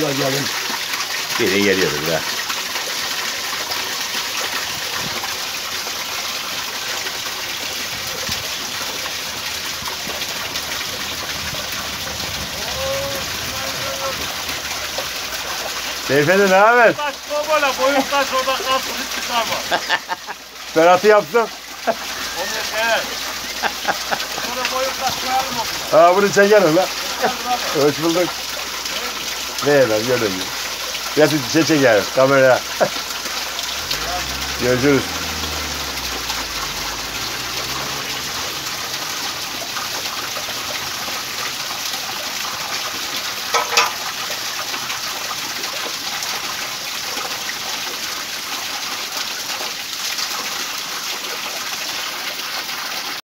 da gelin. Biri geliyoruz be. Beyefendi ne haber? Taş böyle boyun taş orada kalsın hiç çıkarma. Berat'ı yaptım. Onu evet. Sonra boyun taş koyalım okula. Aa bunu çekerim lan. Hoş bulduk. Ne eder gördün mü? Biraz şey çekerim kameraya. Görüşürüz.